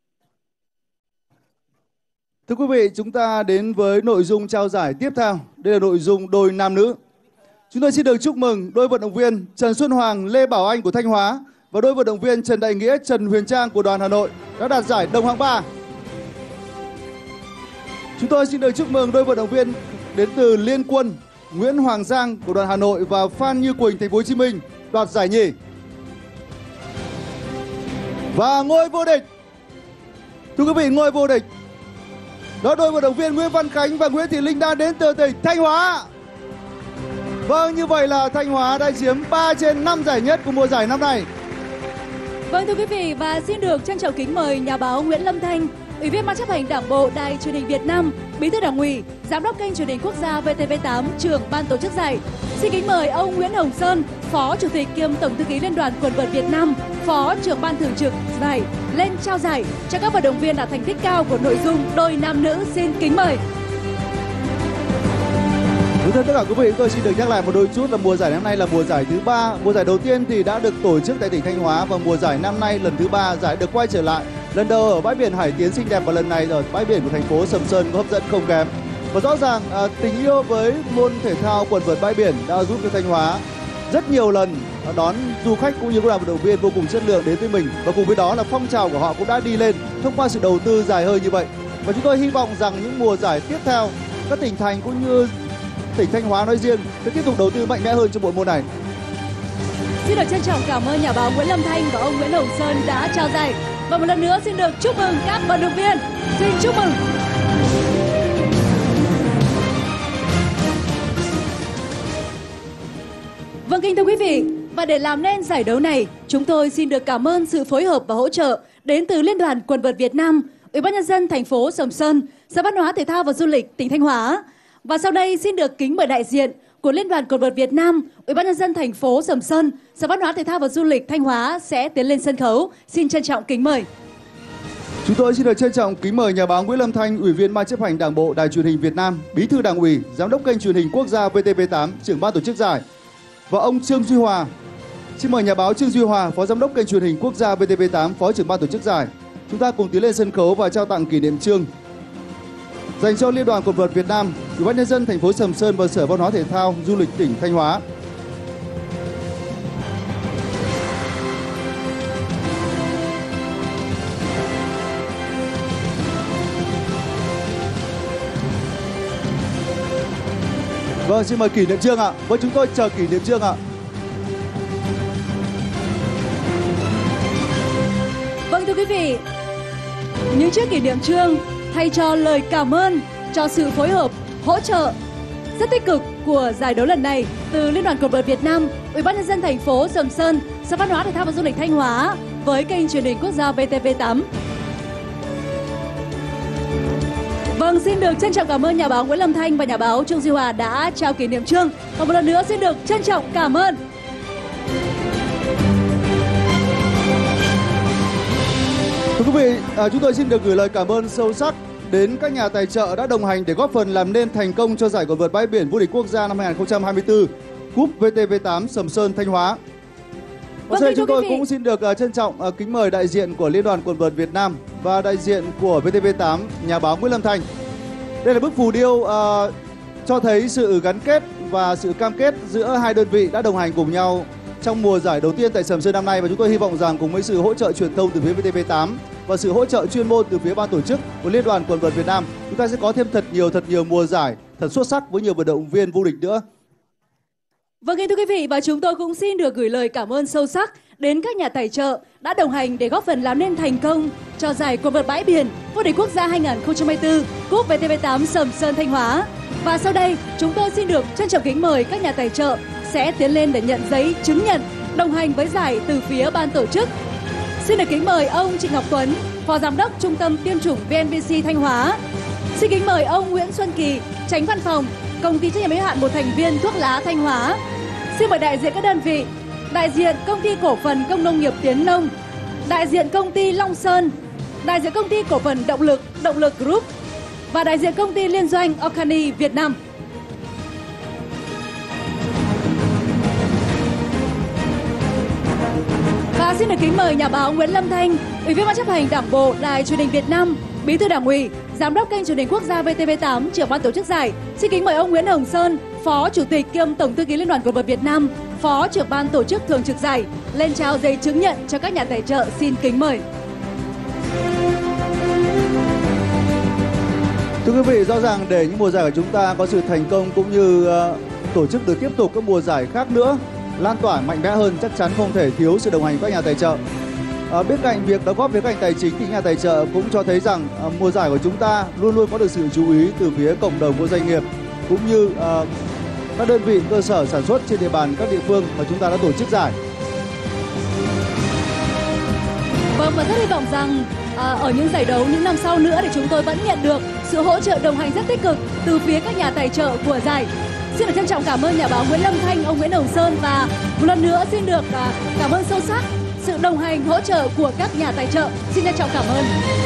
S3: Thưa quý vị, chúng ta đến với nội dung trao giải tiếp theo. Đây là nội dung đôi nam nữ. Chúng tôi xin được chúc mừng đôi vận động viên Trần Xuân Hoàng, Lê Bảo Anh của Thanh Hóa và đôi vận động viên Trần Đại Nghĩa, Trần Huyền Trang của đoàn Hà Nội đã đạt giải đồng hạng ba. Chúng tôi xin được chúc mừng đôi vận động viên đến từ Liên Quân, Nguyễn Hoàng Giang của đoàn Hà Nội và Phan Như Quỳnh, Thành phố Hồ Chí Minh đoạt giải nhì. Và ngôi vô địch, thưa quý vị, ngôi vô địch đó đôi vận động viên Nguyễn Văn Khánh và Nguyễn Thị Linh Đan đến từ tỉnh Thanh Hóa. Vâng, như vậy là Thanh Hóa đã chiếm ba trên năm giải nhất của mùa giải năm nay.
S1: Vâng, thưa quý vị, và xin được trân trọng kính mời nhà báo Nguyễn Lâm Thanh, Ủy viên Ban chấp hành Đảng bộ Đài Truyền hình Việt Nam, Bí thư Đảng ủy, Giám đốc kênh truyền hình quốc gia vê tê vê tám, trưởng ban tổ chức giải. Xin kính mời ông Nguyễn Hồng Sơn, Phó Chủ tịch kiêm Tổng thư ký Liên đoàn Quần vợt Việt Nam, Phó trưởng ban thường trực giải lên trao giải cho các vận động viên đạt thành tích cao của nội dung đôi nam nữ. Xin kính mời.
S3: Thưa tất cả quý vị, tôi xin được nhắc lại một đôi chút là mùa giải năm nay là mùa giải thứ ba. Mùa giải đầu tiên thì đã được tổ chức tại tỉnh Thanh Hóa và mùa giải năm nay lần thứ ba giải được quay trở lại. Lần đầu ở bãi biển Hải Tiến xinh đẹp và lần này ở bãi biển của thành phố Sầm Sơn có hấp dẫn không kém. Và rõ ràng à, tình yêu với môn thể thao quần vợt bãi biển đã giúp cho Thanh Hóa rất nhiều lần đón du khách cũng như các đoàn vận động viên vô cùng chất lượng đến với mình, và cùng với đó là phong trào của họ cũng đã đi lên thông qua sự đầu tư dài hơi như vậy. Và chúng tôi hy vọng rằng những mùa giải tiếp theo các tỉnh thành cũng như tỉnh Thanh Hóa nói riêng sẽ tiếp tục đầu tư mạnh mẽ hơn cho bộ môn này.
S1: Xin được trân trọng cảm ơn nhà báo Nguyễn Lâm Thanh và ông Nguyễn Hồng Sơn đã trao giải. Và một lần nữa xin được chúc mừng các vận động viên. Xin chúc mừng. Vâng, kính thưa quý vị, và để làm nên giải đấu này, chúng tôi xin được cảm ơn sự phối hợp và hỗ trợ đến từ Liên đoàn Quần vợt Việt Nam, Ủy ban nhân dân thành phố Sầm Sơn, Sở Văn hóa Thể thao và Du lịch tỉnh Thanh Hóa. Và sau đây xin được kính mời đại diện của Liên đoàn Quần vợt Việt Nam, Ủy ban nhân dân thành phố Sầm Sơn, Sở Văn hóa Thể thao và Du lịch Thanh Hóa sẽ tiến lên sân khấu. Xin trân trọng kính mời.
S3: Chúng tôi xin được trân trọng kính mời nhà báo Nguyễn Lâm Thanh, Ủy viên Ban chấp hành Đảng bộ Đài Truyền hình Việt Nam, Bí thư Đảng ủy, Giám đốc kênh truyền hình quốc gia vê tê vê tám, trưởng ban tổ chức giải, và ông Trương Duy Hòa. Xin mời nhà báo Trương Duy Hòa, Phó Giám đốc kênh truyền hình quốc gia vê tê vê tám, Phó trưởng ban tổ chức giải. Chúng ta cùng tiến lên sân khấu và trao tặng kỷ niệm chương dành cho Liên đoàn Quần vợt Việt Nam, Ủy ban nhân dân thành phố Sầm Sơn và Sở Văn hóa Thể thao Du lịch tỉnh Thanh Hóa. Vâng, xin mời kỷ niệm chương ạ. Với chúng tôi chờ kỷ niệm chương ạ.
S1: Vâng, thưa quý vị, những chiếc kỷ niệm chương thay cho lời cảm ơn cho sự phối hợp, hỗ trợ rất tích cực của giải đấu lần này từ Liên đoàn Quần vợt Việt Nam, Ủy ban nhân dân thành phố Sầm Sơn, Sở Văn hóa Thể thao và Du lịch Thanh Hóa với kênh truyền hình quốc gia vê tê vê tám. Vâng, xin được trân trọng cảm ơn nhà báo Nguyễn Lâm Thanh và nhà báo Trương Duy Hòa đã trao kỷ niệm chương. Và một lần nữa xin được trân trọng cảm ơn.
S3: Thưa quý vị, à, chúng tôi xin được gửi lời cảm ơn sâu sắc đến các nhà tài trợ đã đồng hành để góp phần làm nên thành công cho giải quần vợt bãi biển vô địch quốc gia năm hai không hai tư, Cúp vê tê vê tám Sầm Sơn Thanh Hóa. Và sau đây chúng tôi cũng xin được uh, trân trọng uh, kính mời đại diện của Liên đoàn Quần vợt Việt Nam và đại diện của vê tê vê tám, nhà báo Nguyễn Lâm Thanh. Đây là bức phù điêu uh, cho thấy sự gắn kết và sự cam kết giữa hai đơn vị đã đồng hành cùng nhau trong mùa giải đầu tiên tại Sầm Sơn năm nay, và chúng tôi hy vọng rằng cùng với sự hỗ trợ truyền thông từ phía vê tê vê tám và và sự hỗ trợ chuyên môn từ phía ban tổ chức của Liên đoàn Quần vợt Việt Nam, chúng ta sẽ có thêm thật nhiều thật nhiều mùa giải thật xuất sắc với nhiều vận động viên vô địch nữa.
S1: Vâng, thưa quý vị, và chúng tôi cũng xin được gửi lời cảm ơn sâu sắc đến các nhà tài trợ đã đồng hành để góp phần làm nên thành công cho giải quần vợt bãi biển vô địch quốc gia hai nghìn không trăm hai mươi tư cúp vê tê vê tám Sầm Sơn Thanh Hóa. Và sau đây, chúng tôi xin được trân trọng kính mời các nhà tài trợ sẽ tiến lên để nhận giấy chứng nhận đồng hành với giải từ phía ban tổ chức. Xin được kính mời ông Trịnh Ngọc Tuấn, Phó Giám đốc Trung tâm Tiêm chủng vê en bê xê Thanh Hóa. Xin kính mời ông Nguyễn Xuân Kỳ, Chánh Văn phòng Công ty trách nhiệm hữu hạn một thành viên thuốc lá Thanh Hóa. Xin mời đại diện các đơn vị: đại diện Công ty Cổ phần Công nông nghiệp Tiến Nông, đại diện Công ty Long Sơn, đại diện Công ty Cổ phần Động lực Động lực Group và đại diện Công ty Liên doanh Okani Việt Nam. Và xin được kính mời nhà báo Nguyễn Lâm Thanh, Ủy viên Ban chấp hành Đảng bộ Đài Truyền hình Việt Nam, Bí thư Đảng ủy, Giám đốc kênh truyền hình quốc gia vê tê vê tám, trưởng ban tổ chức giải. Xin kính mời ông Nguyễn Hồng Sơn, Phó Chủ tịch kiêm Tổng thư ký Liên đoàn Quần vợt Việt Nam, Phó trưởng ban tổ chức thường trực giải lên trao giấy chứng nhận cho các nhà tài trợ. Xin kính mời.
S3: Thưa quý vị, rõ ràng để những mùa giải của chúng ta có sự thành công cũng như uh, tổ chức được tiếp tục các mùa giải khác nữa, lan tỏa mạnh mẽ hơn, chắc chắn không thể thiếu sự đồng hành của các nhà tài trợ. À, bên cạnh việc đóng góp về cạnh tài chính thì nhà tài trợ cũng cho thấy rằng à, mùa giải của chúng ta luôn luôn có được sự chú ý từ phía cộng đồng của doanh nghiệp cũng như à, các đơn vị cơ sở sản xuất trên địa bàn các địa phương mà chúng ta đã tổ chức giải.
S1: Vâng, và rất hy vọng rằng à, ở những giải đấu những năm sau nữa thì chúng tôi vẫn nhận được sự hỗ trợ đồng hành rất tích cực từ phía các nhà tài trợ của giải. Xin được trân trọng cảm ơn nhà báo Nguyễn Lâm Thanh, ông Nguyễn Hồng Sơn và một lần nữa xin được à, cảm ơn sâu sắc sự đồng hành hỗ trợ của các nhà tài trợ. Xin trân trọng cảm ơn.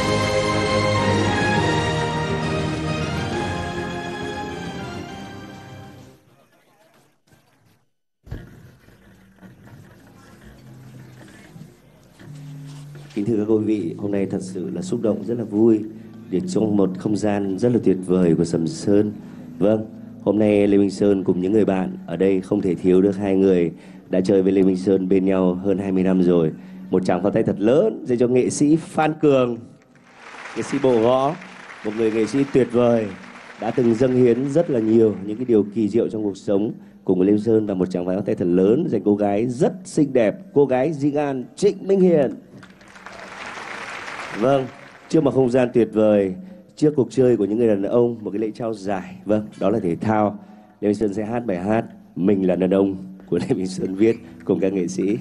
S12: Kính thưa các quý vị, hôm nay thật sự là xúc động, rất là vui được trong một không gian rất là tuyệt vời của Sầm Sơn. Vâng, hôm nay Lê Minh Sơn cùng những người bạn ở đây không thể thiếu được hai người đã chơi với Lê Minh Sơn bên nhau hơn hai mươi năm rồi. Một tràng pháo tay thật lớn dành cho nghệ sĩ Phan Cường, nghệ sĩ bộ gõ, một người nghệ sĩ tuyệt vời đã từng dâng hiến rất là nhiều những cái điều kỳ diệu trong cuộc sống cùng với Lê Minh Sơn. Và một tràng pháo tay thật lớn dành cô gái rất xinh đẹp, cô gái Di An Trịnh Minh Hiền. Vâng, trước một không gian tuyệt vời, trước cuộc chơi của những người đàn ông, một cái lễ trao giải, vâng, đó là thể thao. Lê Minh Sơn sẽ hát bài hát Mình là đàn ông của Lê Minh Sơn viết cùng các nghệ sĩ.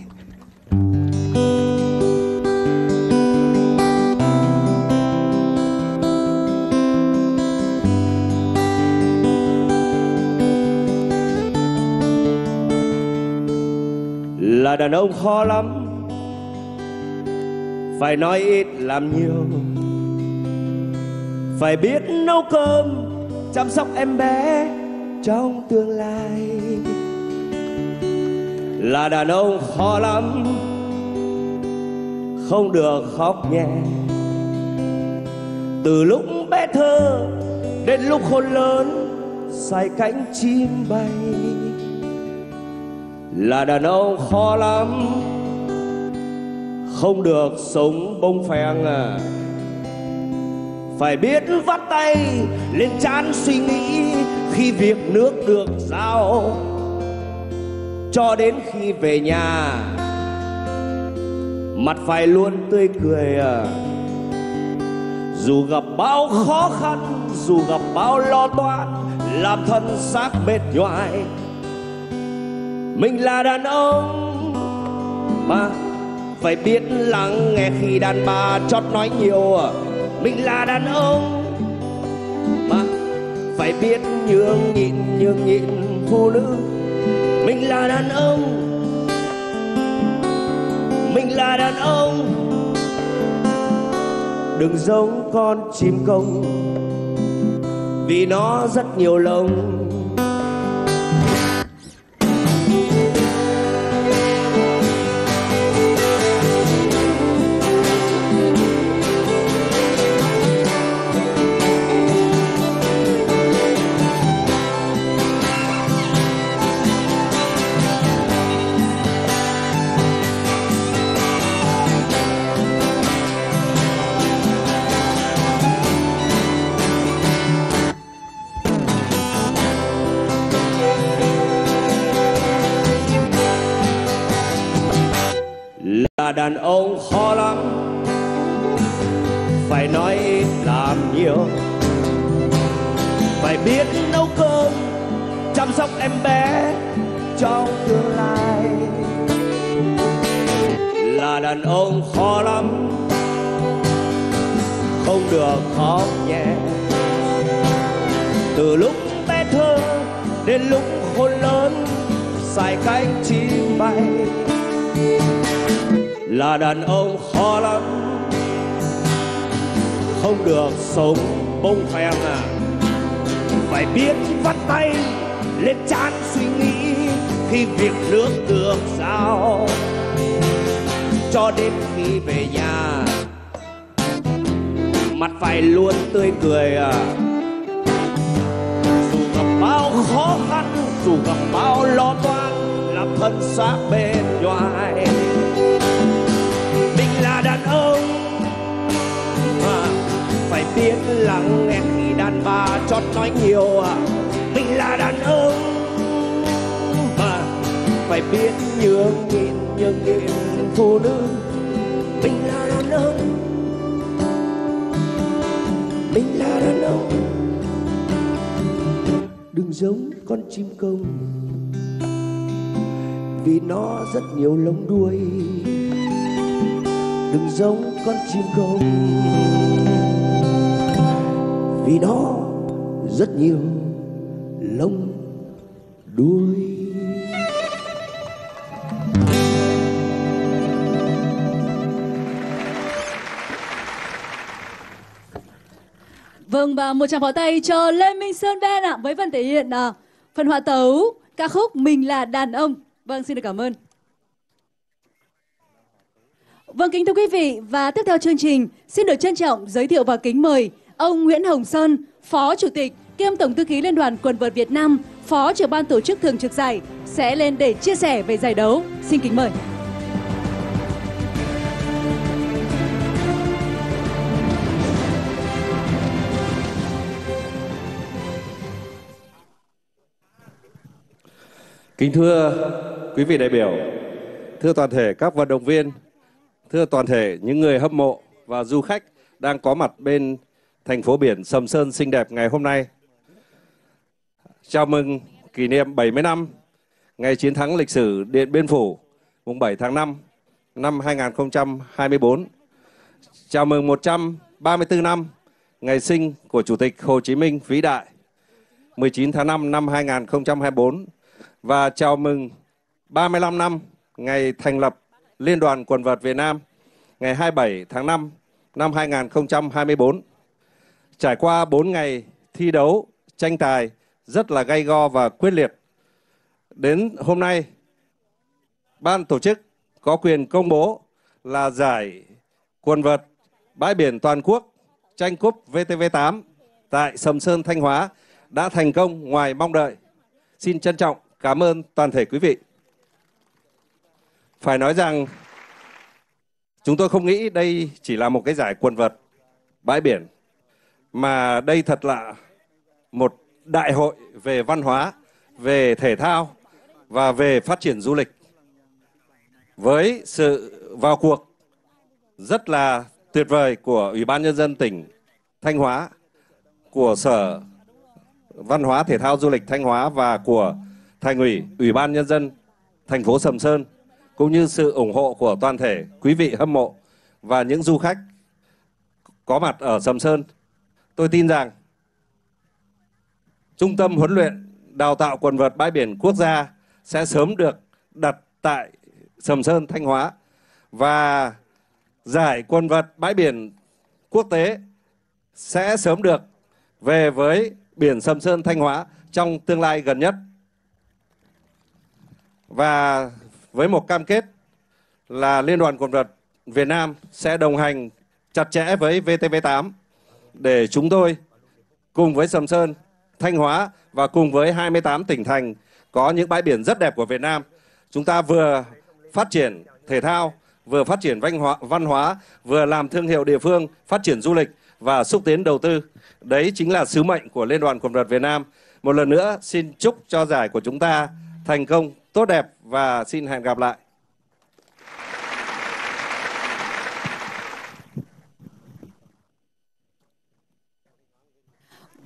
S12: Là đàn ông khó lắm, phải nói ít làm nhiều, phải biết nấu cơm chăm sóc em bé trong tương lai. Là đàn ông khó lắm, không được khóc nhẹ, từ lúc bé thơ đến lúc khôn lớn say cánh chim bay. Là đàn ông khó lắm, không được sống bông phèn à, phải biết vắt tay lên trán suy nghĩ khi việc nước được giao, cho đến khi về nhà mặt phải luôn tươi cười à. Dù gặp bao khó khăn, dù gặp bao lo toan, làm thân xác mệt nhoài, mình là đàn ông mà phải biết lắng nghe khi đàn bà chót nói nhiều. Mình là đàn ông mà phải biết nhường nhịn, nhường nhịn phụ nữ. Mình là đàn ông, mình là đàn ông, đừng giống con chim công vì nó rất nhiều lông. đàn ông khó lắm, phải nói ít làm nhiều, phải biết nấu cơm chăm sóc em bé trong tương lai. Là đàn ông khó lắm, không được khóc nhẹ, từ lúc bé thơ đến lúc khôn lớn sai cánh chim bay. Là đàn ông khó lắm, không được sống bông phèn à, phải biết vắt tay lên trán suy nghĩ khi việc nước được giao, cho đến khi về nhà mặt phải luôn tươi cười à. Dù gặp bao khó khăn, dù gặp bao lo toan, làm thân xác bên ngoài. Mình là đàn ông mà phải biết lắng nghe khi đàn bà chót nói nhiều à. Mình là đàn ông mà phải biết nhường nhịn, nhường nhịn phụ nữ. Mình là đàn ông, mình là đàn ông. Đừng giống con chim công vì nó rất nhiều lông đuôi. Đừng giống con chim công vì nó rất nhiều lông đuôi.
S1: Vâng, và một tràng pháo tay cho Lê Minh Sơn Band ạ, với phần thể hiện uh, phần hòa tấu ca khúc Mình Là Đàn Ông. Vâng, xin được cảm ơn. Vâng, kính thưa quý vị, và tiếp theo chương trình xin được trân trọng giới thiệu và kính mời ông Nguyễn Hồng Sơn, Phó Chủ tịch kiêm Tổng thư ký Liên đoàn Quần vợt Việt Nam, Phó trưởng ban tổ chức thường trực giải sẽ lên để chia sẻ về giải đấu. Xin kính mời.
S7: Kính thưa quý vị đại biểu, thưa toàn thể các vận động viên, thưa toàn thể những người hâm mộ và du khách đang có mặt bên thành phố biển Sầm Sơn xinh đẹp ngày hôm nay. Chào mừng kỷ niệm bảy mươi năm ngày chiến thắng lịch sử Điện Biên Phủ mùng bảy tháng năm năm hai nghìn không trăm hai mươi tư. Chào mừng một trăm ba mươi tư năm ngày sinh của Chủ tịch Hồ Chí Minh vĩ đại mười chín tháng năm năm hai nghìn không trăm hai mươi tư. Và chào mừng ba mươi lăm năm ngày thành lập Liên đoàn Quần vợt Việt Nam ngày hai mươi bảy tháng năm năm hai nghìn không trăm hai mươi tư. Trải qua bốn ngày thi đấu, tranh tài rất là gay go và quyết liệt, đến hôm nay, ban tổ chức có quyền công bố là giải quần vợt bãi biển toàn quốc tranh cúp vê tê vê tám tại Sầm Sơn, Thanh Hóa đã thành công ngoài mong đợi. Xin trân trọng cảm ơn toàn thể quý vị. Phải nói rằng chúng tôi không nghĩ đây chỉ là một cái giải quần vợt bãi biển, mà đây thật là một đại hội về văn hóa, về thể thao và về phát triển du lịch. Với sự vào cuộc rất là tuyệt vời của Ủy ban Nhân dân tỉnh Thanh Hóa, của Sở Văn hóa Thể thao Du lịch Thanh Hóa và của Thành ủy, Ủy ban Nhân dân thành phố Sầm Sơn, cũng như sự ủng hộ của toàn thể quý vị hâm mộ và những du khách có mặt ở Sầm Sơn, tôi tin rằng Trung tâm huấn luyện đào tạo quần vợt bãi biển quốc gia sẽ sớm được đặt tại Sầm Sơn, Thanh Hóa, và giải quần vợt bãi biển quốc tế sẽ sớm được về với biển Sầm Sơn, Thanh Hóa trong tương lai gần nhất. Và với một cam kết là Liên đoàn Quần vợt Việt Nam sẽ đồng hành chặt chẽ với vê tê vê tám để chúng tôi cùng với Sầm Sơn, Thanh Hóa và cùng với hai mươi tám tỉnh thành có những bãi biển rất đẹp của Việt Nam, chúng ta vừa phát triển thể thao, vừa phát triển văn hóa, văn hóa, vừa làm thương hiệu địa phương, phát triển du lịch và xúc tiến đầu tư. Đấy chính là sứ mệnh của Liên đoàn Quần vợt Việt Nam. Một lần nữa xin chúc cho giải của chúng ta thành công, tốt đẹp và xin hẹn gặp lại.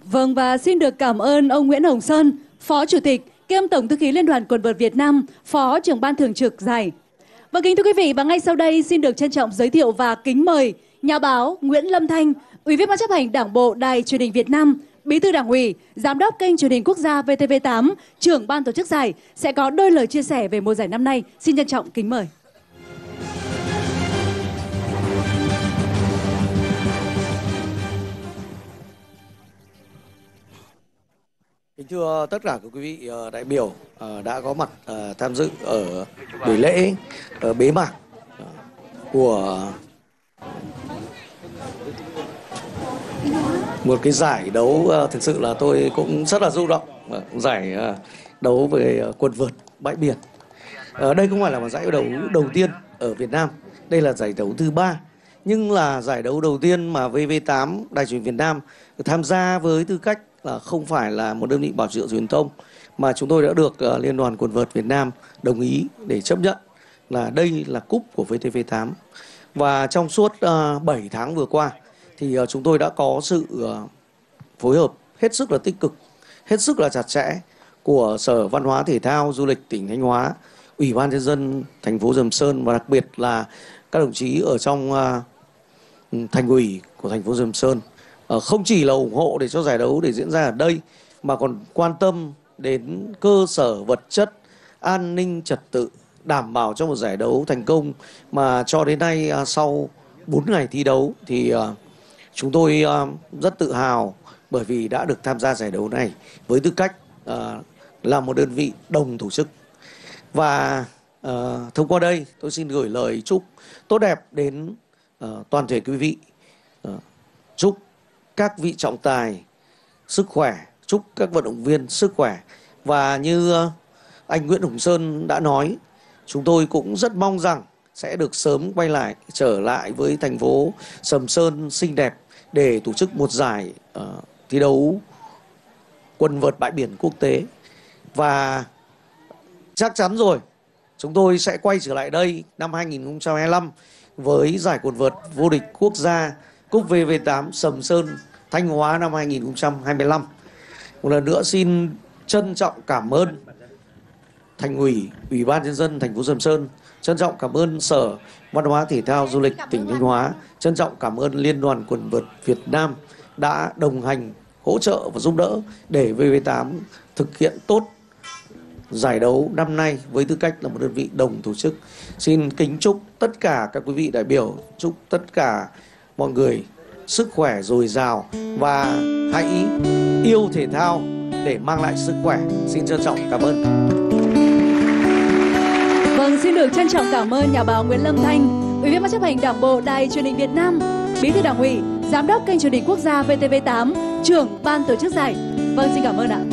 S1: Vâng, và xin được cảm ơn ông Nguyễn Hồng Sơn, Phó Chủ tịch kiêm Tổng thư ký Liên đoàn Quần vợt Việt Nam, Phó trưởng ban thường trực giải. Và kính thưa quý vị, và ngay sau đây xin được trân trọng giới thiệu và kính mời nhà báo Nguyễn Lâm Thanh, Ủy viên Ban chấp hành Đảng bộ Đài Truyền hình Việt Nam, Bí thư Đảng ủy, Giám đốc kênh truyền hình quốc gia vê tê vê tám, trưởng ban tổ chức giải sẽ có đôi lời chia sẻ về mùa giải năm nay. Xin trân trọng kính mời.
S5: Kính thưa tất cả các quý vị đại biểu đã có mặt tham dự ở buổi lễ ở bế mạc của một cái giải đấu thực sự là tôi cũng rất là rung động, giải đấu về quần vợt bãi biển. Đây không phải là một giải đấu đầu tiên ở Việt Nam, đây là giải đấu thứ ba, nhưng là giải đấu đầu tiên mà vê vê tám Đài Truyền hình Việt Nam tham gia với tư cách là không phải là một đơn vị bảo trợ truyền thông, mà chúng tôi đã được uh, Liên đoàn Quần vợt Việt Nam đồng ý để chấp nhận là đây là cúp của vê tê vê tám. Và trong suốt uh, bảy tháng vừa qua thì uh, chúng tôi đã có sự uh, phối hợp hết sức là tích cực, hết sức là chặt chẽ của Sở Văn hóa Thể thao Du lịch tỉnh Thanh Hóa, Ủy ban nhân dân thành phố Sầm Sơn và đặc biệt là các đồng chí ở trong uh, thành ủy của thành phố Sầm Sơn. Không chỉ là ủng hộ để cho giải đấu để diễn ra ở đây, mà còn quan tâm đến cơ sở vật chất, an ninh trật tự, đảm bảo cho một giải đấu thành công. Mà cho đến nay sau bốn ngày thi đấu thì chúng tôi rất tự hào bởi vì đã được tham gia giải đấu này với tư cách là một đơn vị đồng tổ chức. Và thông qua đây tôi xin gửi lời chúc tốt đẹp đến toàn thể quý vị, chúc các vị trọng tài sức khỏe, chúc các vận động viên sức khỏe. Và như anh Nguyễn Hồng Sơn đã nói, chúng tôi cũng rất mong rằng sẽ được sớm quay lại, trở lại với thành phố Sầm Sơn xinh đẹp để tổ chức một giải uh, thi đấu quần vợt bãi biển quốc tế. Và chắc chắn rồi, chúng tôi sẽ quay trở lại đây năm hai nghìn không trăm hai mươi lăm với giải quần vợt vô địch quốc gia cúp vê vê tám Sầm Sơn Thanh Hóa năm hai nghìn không trăm hai mươi lăm. Một lần nữa xin trân trọng cảm ơn Thành ủy, Ủy ban nhân dân thành phố Sầm Sơn, trân trọng cảm ơn Sở Văn hóa Thể thao Du lịch tỉnh Thanh Hóa, trân trọng cảm ơn Liên đoàn Quần vợt Việt Nam đã đồng hành, hỗ trợ và giúp đỡ để vê vê tám thực hiện tốt giải đấu năm nay với tư cách là một đơn vị đồng tổ chức. Xin kính chúc tất cả các quý vị đại biểu, chúc tất cả mọi người sức khỏe dồi dào và hãy yêu thể thao để mang lại sức khỏe. Xin trân trọng cảm ơn.
S1: Vâng, xin được trân trọng cảm ơn nhà báo Nguyễn Lâm Thanh, Ủy viên Ban chấp hành Đảng bộ Đài Truyền hình Việt Nam, Bí thư Đảng ủy, Giám đốc kênh truyền hình quốc gia vê tê vê tám, trưởng ban tổ chức giải. Vâng, xin cảm ơn ạ.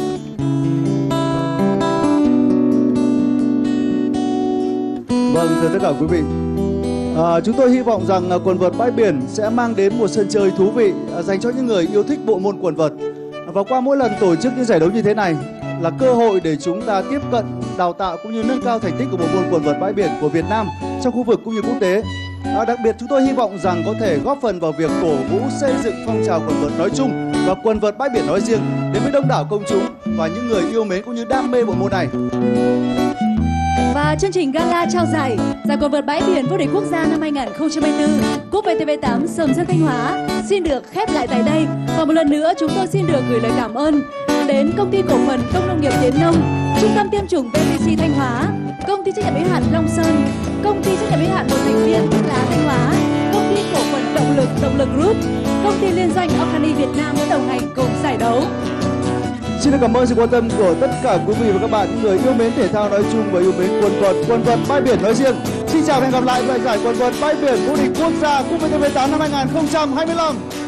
S3: Vâng, thưa tất cả quý vị, à, chúng tôi hy vọng rằng à, quần vợt bãi biển sẽ mang đến một sân chơi thú vị à, dành cho những người yêu thích bộ môn quần vợt. Và qua mỗi lần tổ chức những giải đấu như thế này là cơ hội để chúng ta tiếp cận, đào tạo cũng như nâng cao thành tích của bộ môn quần vợt bãi biển của Việt Nam trong khu vực cũng như quốc tế. À, đặc biệt chúng tôi hy vọng rằng có thể góp phần vào việc cổ vũ xây dựng phong trào quần vợt nói chung và quần vợt bãi biển nói riêng đến với đông đảo công chúng và những người yêu mến cũng như đam mê bộ môn này.
S1: Và chương trình gala trao giải giải quần vợt bãi biển vô địch quốc gia năm hai nghìn không trăm hai mươi tư cúp vê tê vê tám Sầm Sơn Thanh Hóa xin được khép lại tại đây. Và một lần nữa chúng tôi xin được gửi lời cảm ơn đến Công ty cổ phần Công nông nghiệp Tiến Nông, Trung tâm tiêm chủng vê tê xê Thanh Hóa, Công ty trách nhiệm hữu hạn Long Sơn, Công ty trách nhiệm hữu hạn một thành viên Thuốc lá Thanh Hóa, Công ty cổ phần Động lực Động lực Group, Công ty liên doanh Organi Việt Nam đã đồng hành cùng giải đấu.
S3: Xin được cảm ơn sự quan tâm của tất cả quý vị và các bạn, những người yêu mến thể thao nói chung và yêu mến quần vợt quần vợt bãi biển nói riêng. Xin chào và hẹn gặp lại tại giải quần vợt bãi biển vô địch quốc gia cúp vê tê vê tám năm hai nghìn không trăm hai mươi lăm.